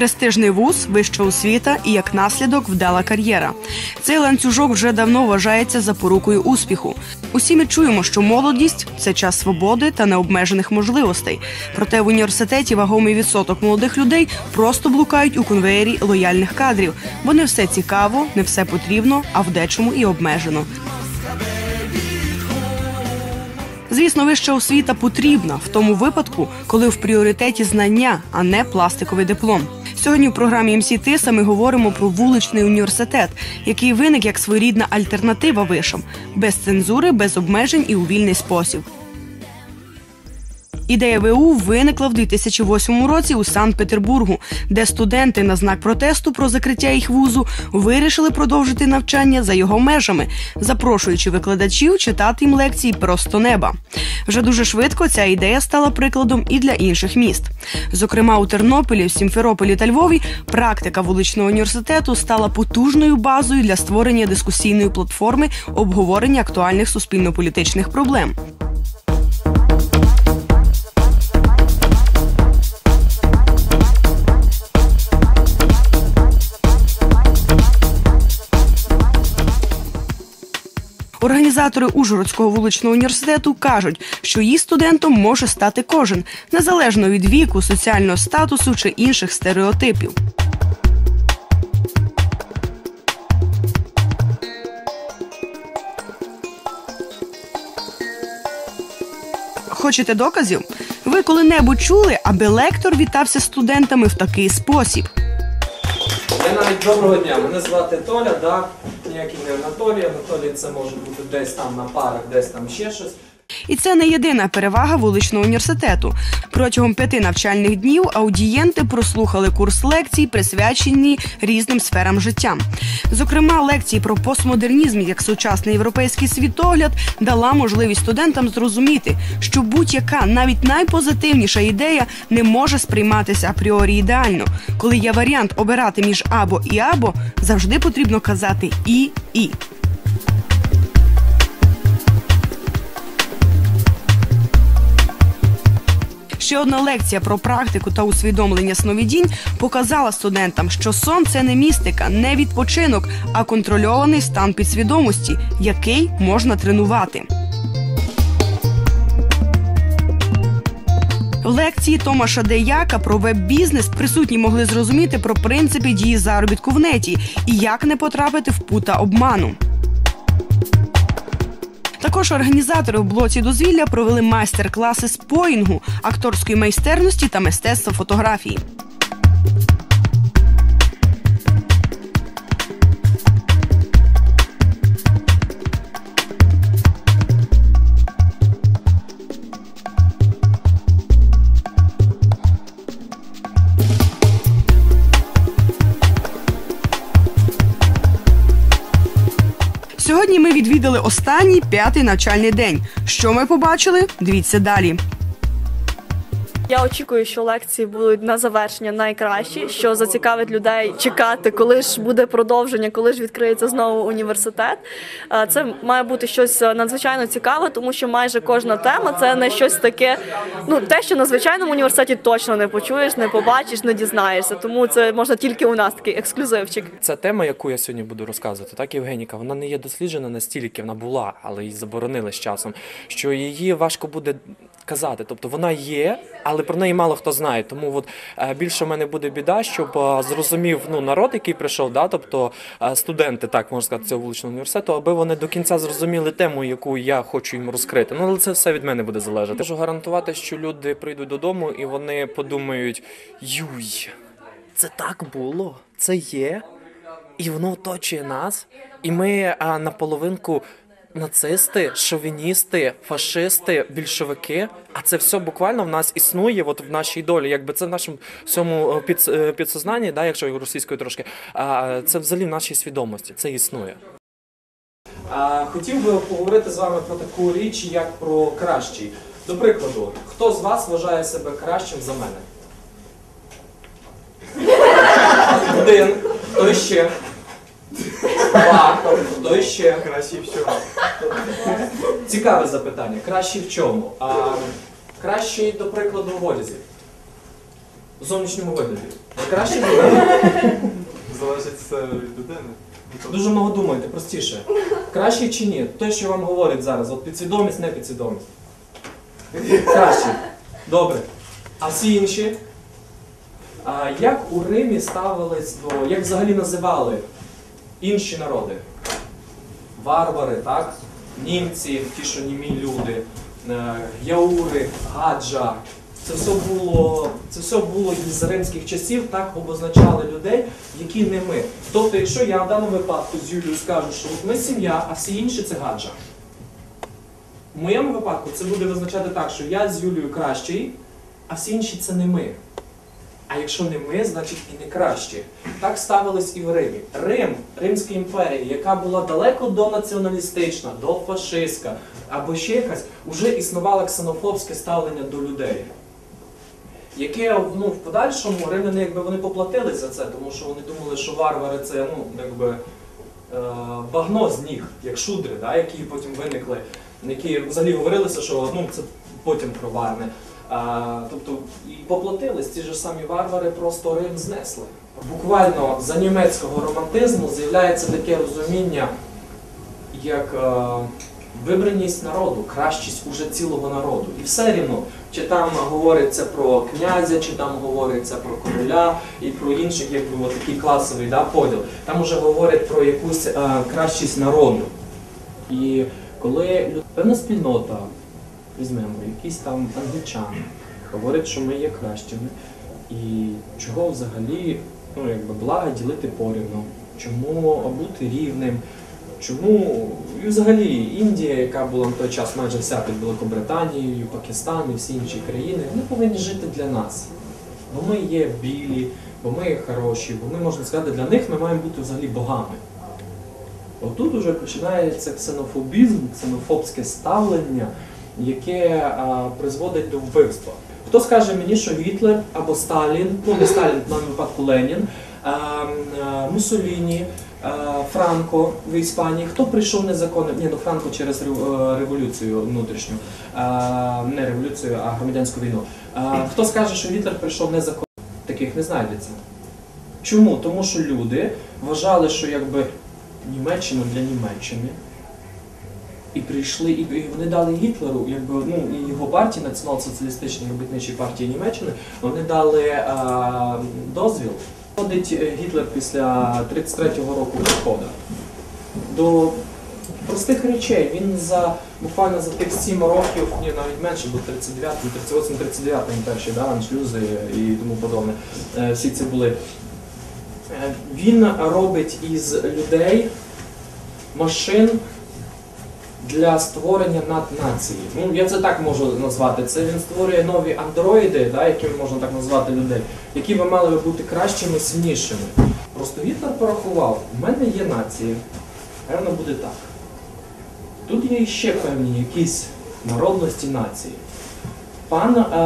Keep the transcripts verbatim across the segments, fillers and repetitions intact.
Престижний вуз, вища освіта і, як наслідок, вдала кар'єра. Цей ланцюжок вже давно вважається запорукою успіху. Усі ми чуємо, що молодість – це час свободи та необмежених можливостей. Проте в університеті вагомий відсоток молодих людей просто блукають у конвеєрі лояльних кадрів, бо не все цікаво, не все потрібно, а в дечому і обмежено. Звісно, вища освіта потрібна в тому випадку, коли в пріоритеті знання, а не пластиковий диплом. Сьогодні в програмі ем сі Тиса ми говоримо про вуличний університет, який виник як своєрідна альтернатива вишам, без цензури, без обмежень і у вільний спосіб. Ідея ве у виникла в дві тисячі восьмому році у Санкт-Петербургу, де студенти на знак протесту про закриття їх вузу вирішили продовжити навчання за його межами, запрошуючи викладачів читати їм лекції просто неба. Вже дуже швидко ця ідея стала прикладом і для інших міст. Зокрема, у Тернополі, Сімферополі та Львові практика вуличного університету стала потужною базою для створення дискусійної платформи обговорення актуальних суспільно-політичних проблем. Організатори Ужгородського вуличного університету кажуть, що її студентом може стати кожен, незалежно від віку, соціального статусу чи інших стереотипів. Хочете доказів? Ви коли-небудь чули, аби лектор вітався з студентами в такий спосіб? Я навіть доброго дня, мене звати Толя, да? Ніякий не Анатолій, Анатолій це може бути десь там на парах, десь там ще щось. І це не єдина перевага вуличного університету. Протягом п'яти навчальних днів аудієнти прослухали курс лекцій, присвячені різним сферам життя. Зокрема, лекції про постмодернізм як сучасний європейський світогляд дала можливість студентам зрозуміти, що будь-яка, навіть найпозитивніша ідея не може сприйматися апріорі ідеально. Коли є варіант обирати між або і або, завжди потрібно казати і-і. Ще одна лекція про практику та усвідомлення сновидінь показала студентам, що сон – це не містика, не відпочинок, а контрольований стан підсвідомості, який можна тренувати. В лекції Томаша Деяка про веб-бізнес присутні могли зрозуміти про принципи дії заробітку в неті і як не потрапити в пута обману. Також організатори в блоці дозвілля провели майстер-класи з поїнгу, акторської майстерності та мистецтва фотографії. Сьогодні ми відвідали останній, п'ятий навчальний день. Що ми побачили? Дивіться далі. Я очікую, що лекції будуть на завершення найкращі, що зацікавить людей чекати, коли ж буде продовження, коли ж відкриється знову університет. Це має бути щось надзвичайно цікаве, тому що майже кожна тема – це не щось таке, ну, те, що на звичайному університеті точно не почуєш, не побачиш, не дізнаєшся. Тому це можна тільки у нас такий ексклюзивчик. Ця тема, яку я сьогодні буду розказувати, так, Євгеніка, вона не є досліджена настільки, вона була, але її заборонили з часом, що її важко буде казати. Тобто вона є, але про неї мало хто знає. Тому от, більше в мене буде біда, щоб зрозумів ну, народ, який прийшов, да, тобто студенти, так можна сказати, цього вуличного університету, аби вони до кінця зрозуміли тему, яку я хочу їм розкрити. Ну, але це все від мене буде залежати. Можу гарантувати, що люди прийдуть додому і вони подумають: юй, це так було, це є, і воно оточує нас, і ми а, наполовинку нацисти, шовіністи, фашисти, більшовики, а це все буквально в нас існує, от в нашій долі, якби це в нашому всьому під, підсознанні, да, якщо російською трошки, а це взагалі в нашій свідомості, це існує. А, хотів би поговорити з вами про таку річ, як про кращий. До прикладу, хто з вас вважає себе кращим за мене? Один, хто ще? Два, хто ще? Кращий в чому? Цікаве запитання. Кращий в чому? А, кращий, до прикладу, в одязі. В зовнішньому вигляді. Краще буде? Залежить все від людини. Дуже много думаєте, простіше. Краще чи ні? Те, що вам говорять зараз, от підсвідомість, не підсвідомість. Краще. Добре. А всі інші? А як у Римі ставились до, як взагалі називали інші народи? Варвари, так? Німці, ті, що німі люди, е, яури, гаджа. Це все було, це все було із римських часів, так обозначали людей, які не ми. Тобто, якщо я в даному випадку з Юлією скажу, що от ми сім'я, а всі інші це гаджа. В моєму випадку це буде визначати так, що я з Юлією кращий, а всі інші це не ми. А якщо не ми, значить і не кращі. Так ставилось і в Римі. Рим, Римська імперія, яка була далеко до націоналістична, до фашистська, або ще якась, вже існувало ксенофобське ставлення до людей. Яке, ну, в подальшому римляни, якби вони поплатили за це, тому що вони думали, що варвари це, ну, якби, е, багно з ніг, як шудри, да, які потім виникли, які взагалі говорилися, що, ну, це потім проварне. А, тобто і поплатились, ці ж самі варвари просто Рим знесли. Буквально за німецького романтизму з'являється таке розуміння, як е, вибраність народу, кращість уже цілого народу. І все рівно, чи там говориться про князя, чи там говориться про короля і про інших, якби такий класовий, да, поділ. Там вже говорять про якусь е, кращість народу. І коли певна спільнота, візьмемо, якісь там англічани, говорять, що ми є кращими. І чого взагалі, ну, якби, блага ділити порівну, чому бути рівним, чому і взагалі Індія, яка була на той час майже вся під Великобританією, Пакистан і всі інші країни, вони повинні жити для нас. Бо ми є білі, бо ми є хороші, бо ми, можна сказати, для них ми маємо бути взагалі богами. Отут уже починається ксенофобізм, ксенофобське ставлення, яке а, призводить до вбивства. Хто скаже мені, що Гітлер або Сталін, ну не Сталін, в даному випадку Ленін, а, а, Муссоліні, а, Франко в Іспанії, хто прийшов незаконно, ні, ну Франко через революцію внутрішню, а, не революцію, а громадянську війну. А, хто скаже, що Гітлер прийшов незаконно? Таких не знайдеться. Чому? Тому що люди вважали, що якби Німеччина для Німеччини. І прийшли, і вони дали Гітлеру, якби, ну, і його партії, Націонал-соціалістичній робітничій партії Німеччини, вони дали а, дозвіл. Ходить Гітлер після тридцять третього року відходу до простих речей. Він за, буквально за тих сім років, ні, навіть менше, бо тридцять дев'ятий, тридцять восьмий, тридцять дев'ятий перші, да, аншлюзи і тому подобне, всі ці були. Він робить із людей машин для створення наднації. Ну, я це так можу назвати. Це він створює нові андроїди, да, якими можна так назвати людей, які би мали бути кращими, сильнішими. Просто Гітлер порахував, у мене є нація, певно буде так. Тут є ще певні якісь народності нації. Пан, е,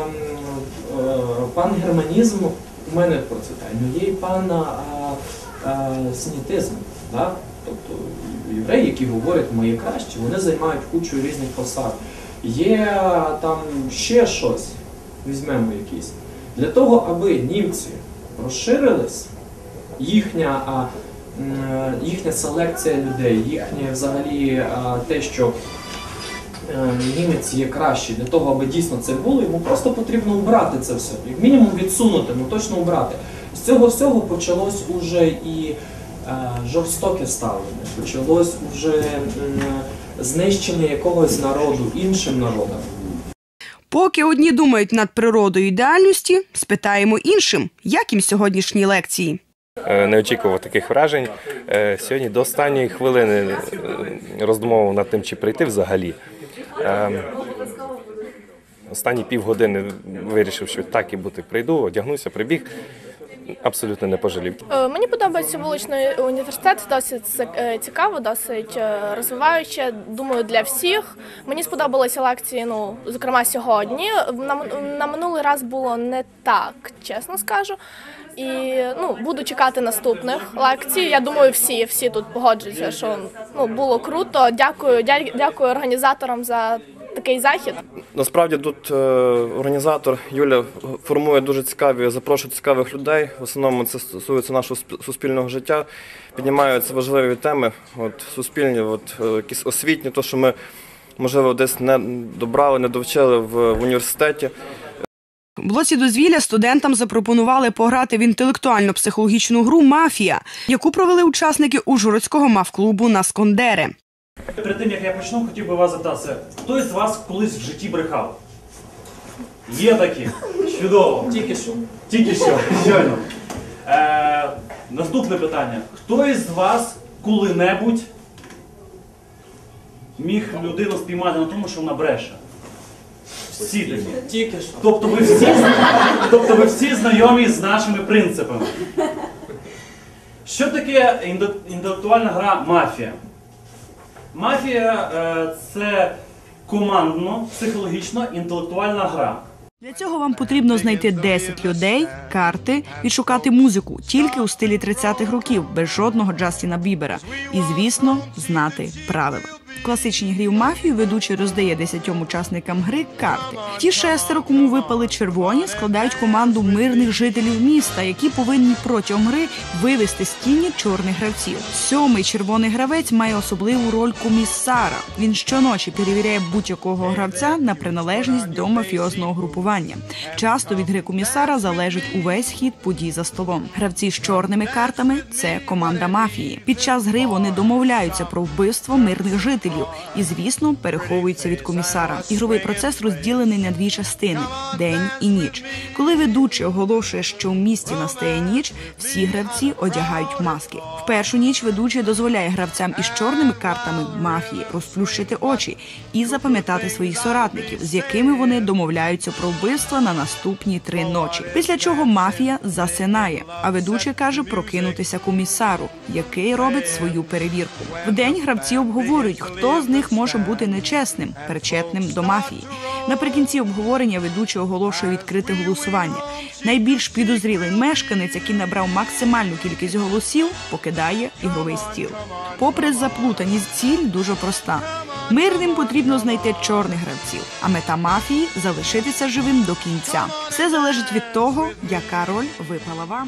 е, пан германізм у мене процвітає, але є і пан е, е, синітизм. Да? Тобто євреї, які говорять, ми є кращі, вони займають кучу різних посад. Є там ще щось, візьмемо якісь. Для того, аби німці розширились, їхня, а, їхня селекція людей, їхнє взагалі а, те, що а, німець є кращий, для того, аби дійсно це було, йому просто потрібно убрати це все. Як мінімум відсунути, ну точно убрати. З цього всього почалось уже і жорстоке ставлення, почалось вже знищення якогось народу іншим народом. Поки одні думають над природою ідеальності, спитаємо іншим, як їм сьогоднішні лекції. Не очікував таких вражень. Сьогодні до останньої хвилини роздумував над тим, чи прийти взагалі. Останні півгодини вирішив, що так і бути, прийду, одягнуся, прибіг. Абсолютно не пожалів. Мені подобається вуличний університет, досить цікаво, досить розвиваюче, думаю, для всіх. Мені сподобалися лекції, ну, зокрема, сьогодні. На, на минулий раз було не так, чесно скажу. І, ну, буду чекати наступних лекцій. Я думаю, всі, всі тут погоджуються, що, ну, було круто. Дякую, дякую організаторам за такий захід. Насправді тут е, організатор Юля формує дуже цікаві, запрошує цікавих людей. В основному це стосується нашого суспільного життя. Піднімаються важливі теми, от, суспільні, от, е, якісь освітні, то, що ми, можливо, десь не добрали, не довчили в, в університеті. В блоці дозвілля студентам запропонували пограти в інтелектуально-психологічну гру «Мафія», яку провели учасники Ужгородського мавклубу на Скондери. Перед тим, як я почну, хотів би вас запитати, хто із вас колись в житті брехав? Є такі? Чудово. Тільки що. Тільки що, щойно. Е, наступне питання. Хто із вас коли-небудь міг людину спіймати на тому, що вона бреше? Всі такі. Тільки що. Тобто ви всі, тобто ви всі знайомі з нашими принципами. Що таке інтелектуальна гра «Мафія»? Мафія е, – це командно-психологічно-інтелектуальна гра. Для цього вам потрібно знайти десять людей, карти, відшукати музику тільки у стилі тридцятих років, без жодного Джастіна Бібера. І, звісно, знати правила. В класичній грі в «Мафію» ведучий роздає десятьом учасникам гри карти. Ті шестеро, кому випали червоні, складають команду мирних жителів міста, які повинні протягом гри вивести з тіні чорних гравців. Сьомий червоний гравець має особливу роль комісара. Він щоночі перевіряє будь-якого гравця на приналежність до мафіозного групування. Часто від гри комісара залежить увесь хід подій за столом. Гравці з чорними картами – це команда мафії. Під час гри вони домовляються про вбивство мирних жителів і, звісно, переховуються від комісара. Ігровий процес розділений на дві частини – день і ніч. Коли ведучий оголошує, що в місті настає ніч, всі гравці одягають маски. В першу ніч ведучий дозволяє гравцям із чорними картами мафії розплющити очі і запам'ятати своїх соратників, з якими вони домовляються про вбивство на наступні три ночі. Після чого мафія засинає, а ведучий каже прокинутися комісару, який робить свою перевірку. Вдень гравці обговорюють, хто з них може бути нечесним, причетним до мафії. Наприкінці обговорення ведучий оголошує відкрите голосування. Найбільш підозрілий мешканець, який набрав максимальну кількість голосів, покидає ігровий стіл. Попри заплутаність, ціль дуже проста. Мирним потрібно знайти чорних гравців, а мета мафії – залишитися живим до кінця. Все залежить від того, яка роль випала вам.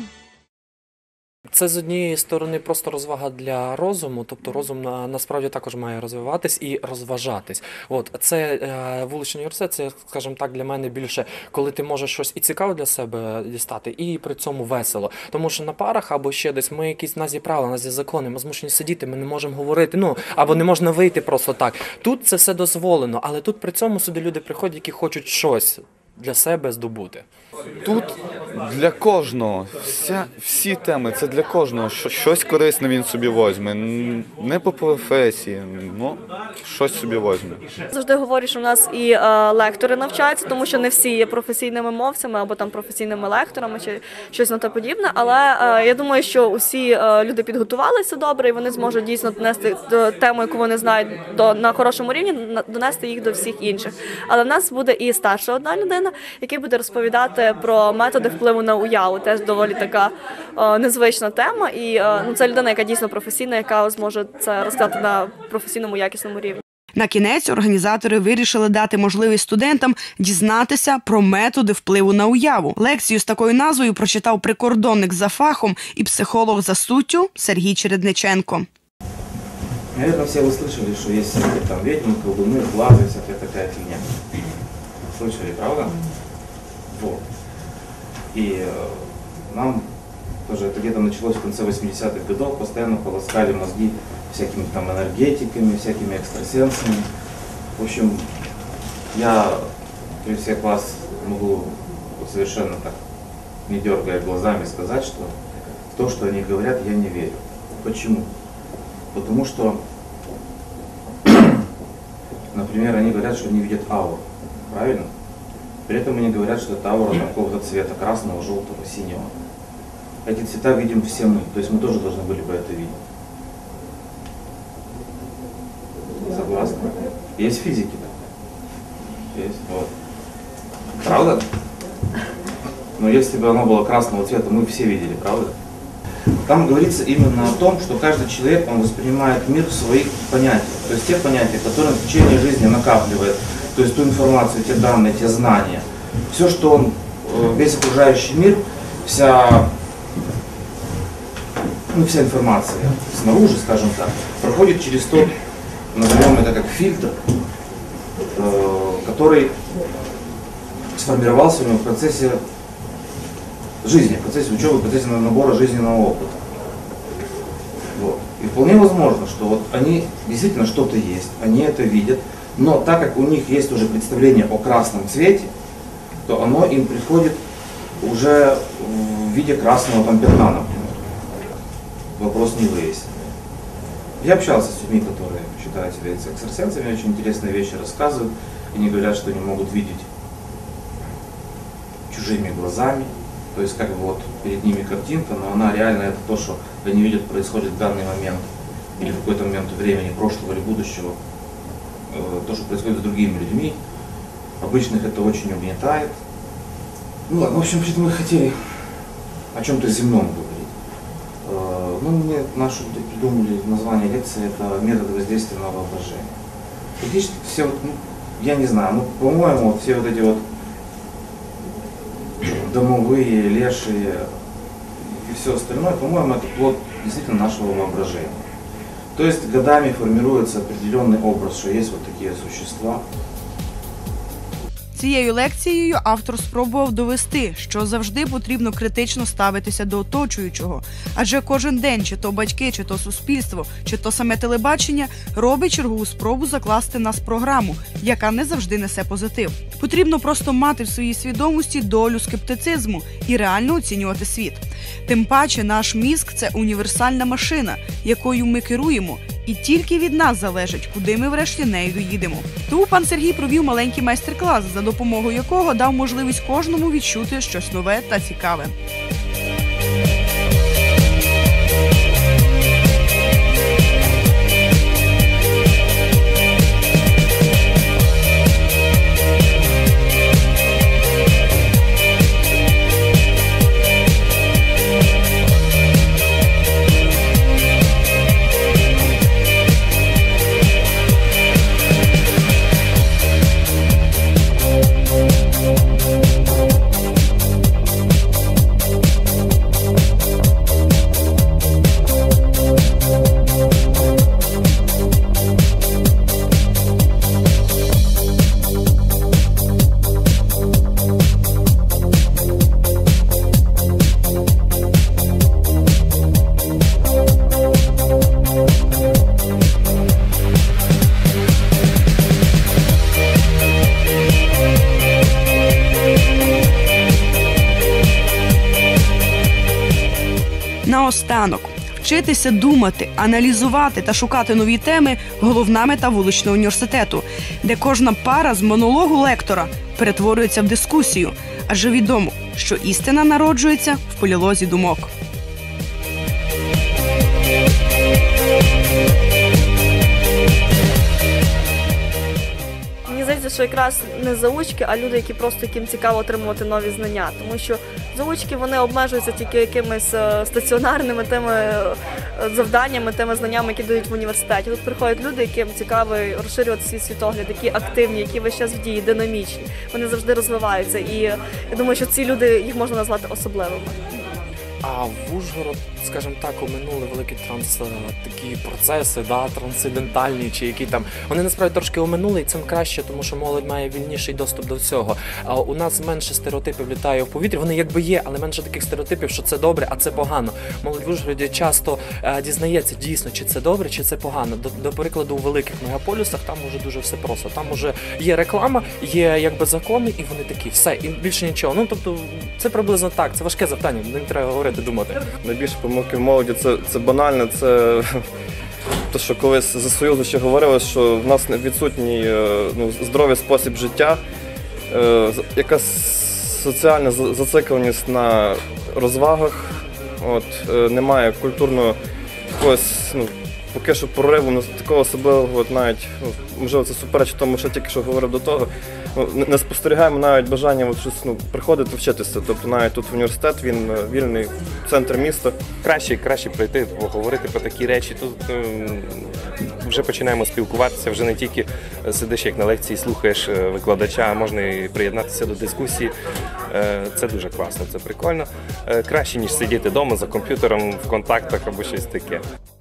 Це з однієї сторони просто розвага для розуму, тобто розум на, насправді також має розвиватись і розважатись. От це е, вуличний університет, це, скажімо так, для мене більше, коли ти можеш щось і цікаве для себе дістати, і при цьому весело. Тому що на парах або ще десь ми якісь, у нас є правила, у нас є закони, ми змушені сидіти, ми не можемо говорити, ну, або не можна вийти просто так. Тут це все дозволено, але тут при цьому сюди люди приходять, які хочуть щось для себе здобути. Тут для кожного, вся, всі теми, це для кожного, що щось корисне він собі возьме, не по професії, ну, щось собі возьме. Завжди говорю, що в нас і е, лектори навчаються, тому що не всі є професійними мовцями або там професійними лекторами чи щось на те подібне, але е, я думаю, що усі е, люди підготувалися добре і вони зможуть дійсно донести до тему, яку вони знають, до, на хорошому рівні, на, донести їх до всіх інших. Але в нас буде і старша одна людина, який буде розповідати про методи впливу на уяву. Теж доволі така е, незвична тема. І е, ну, це людина, яка дійсно професійна, яка зможе це розказати на професійному, якісному рівні. На кінець організатори вирішили дати можливість студентам дізнатися про методи впливу на уяву. Лекцію з такою назвою прочитав прикордонник за фахом і психолог за суттю Сергій Чередниченко. Наверное, все вы слышали, что есть всякие там ведьмы, колдуны, глазы, всякая такая фигня. Слышали, правда? Вот. И э, нам тоже это где-то началось в конце восьмидесятых годов, постоянно полоскали мозги всякими там энергетиками, всякими экстрасенсами. В общем, я при всех вас могу вот совершенно так, не дергая глазами, сказать, что в то, что они говорят, я не верю. Почему? Потому что, например, они говорят, что они видят ауру, правильно? При этом они говорят, что это аура какого-то цвета, красного, желтого, синего. Эти цвета видим все мы, то есть мы тоже должны были бы это видеть. Согласны? Есть физики, да? Есть, вот. Правда? Но если бы оно было красного цвета, мы все видели, правда? Там говорится именно о том, что каждый человек, он воспринимает мир в своих понятиях. То есть те понятия, которые в течение жизни накапливает то есть ту информацию, те данные, те знания, все, что он, весь окружающий мир, вся, ну, вся информация снаружи, скажем так, проходит через тот, назовем это как фильтр, который сформировался у него в процессе жизни, в процессе учебы, в процессе набора жизненного опыта. Вот. И вполне возможно, что вот они действительно что-то есть, они это видят, но так как у них есть уже представление о красном цвете, то оно им приходит уже в виде красного там пятна, например. Вопрос не выяснен. Я общался с людьми, которые считают себя экстрасенсами, очень интересные вещи рассказывают, и они говорят, что они могут видеть чужими глазами, то есть как бы вот перед ними картинка, но она реально это то, что они видят, происходит в данный момент, или в какой-то момент времени, прошлого или будущего, то, что происходит с другими людьми. Обычных это очень угнетает. Ну ладно, в общем, мы хотели о чем-то земном говорить. Ну, мне нашу придумали название лекции, это методы воздействия на воображение. Практически все, вот, ну, я не знаю, ну, по-моему, вот все вот эти вот домовые, лешие и все остальное, по-моему, это плод действительно нашего воображения. То есть годами формируется определенный образ, що є вот такі существа. Цією лекцією автор спробував довести, що завжди потрібно критично ставитися до оточуючого. Адже кожен день, чи то батьки, чи то суспільство, чи то саме телебачення, робить чергову спробу закласти нас програму, яка не завжди несе позитив. Потрібно просто мати в своїй свідомості долю скептицизму і реально оцінювати світ. Тим паче наш мізк – це універсальна машина, якою ми керуємо, і тільки від нас залежить, куди ми врешті нею доїдемо. Тому пан Сергій провів маленький майстер-клас, за допомогою якого дав можливість кожному відчути щось нове та цікаве. Наостанок. Вчитися думати, аналізувати та шукати нові теми – головна мета вуличного університету, де кожна пара з монологу лектора перетворюється в дискусію, адже відомо, що істина народжується в полілозі думок. Мені здається, що якраз не заучки, а люди, які просто яким цікаво отримувати нові знання. Тому що заучки, вони обмежуються тільки якимись стаціонарними тими завданнями, тими знаннями, які дають в університеті. Тут приходять люди, яким цікаво розширювати свій світогляд, які активні, які весь час в дії, динамічні. Вони завжди розвиваються. І я думаю, що ці люди, їх можна назвати особливими. А в Ужгород, скажімо так, оминули великі транс такі процеси, да, трансцендентальні чи які там. Вони насправді трошки оминули, і цим краще, тому що молодь має вільніший доступ до всього. А у нас менше стереотипів літає в повітрі. Вони якби є, але менше таких стереотипів, що це добре, а це погано. Молодь в Ужгороді часто е, дізнається дійсно, чи це добре, чи це погано. До, до прикладу, у великих мегаполісах там уже дуже все просто. Там уже є реклама, є якби закони, і вони такі, все, і більше нічого. Ну, тобто, це приблизно так, це важке завдання, не треба говорити. Думати. Найбільше помилки в молоді це, це банально, це те, що колись за Союзу ще говорили, що в нас відсутній ну, здоровий спосіб життя, якась соціальна зацикленість на розвагах, от, немає культурного якогось, ну, поки що прориву, ну, такого особливого, от, навіть, ну, можливо, це суперечить тому, що тільки що говорив до того, ну, не спостерігаємо навіть бажання от, щось, ну, приходити вчитися, тобто навіть тут університет, він вільний, центр міста. Краще, краще прийти, поговорити про такі речі. Тут вже починаємо спілкуватися, вже не тільки сидиш як на лекції, слухаєш викладача, а можна і приєднатися до дискусії. Це дуже класно, це прикольно. Краще, ніж сидіти вдома за комп'ютером, в контактах або щось таке.